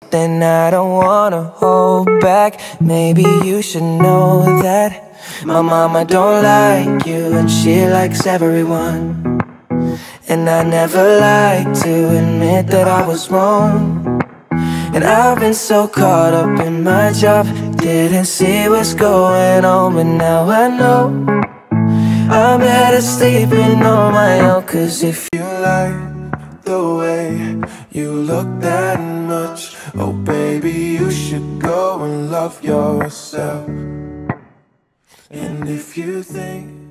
then I don't wanna hold back. Maybe you should know that my mama don't like you and she likes everyone. And I never like to admit that I was wrong. And I've been so caught up in my job, didn't see what's going on, but now I know I'm better sleeping on my own. Cause if you like the way you look that much, oh baby, you should go and love yourself. And if you think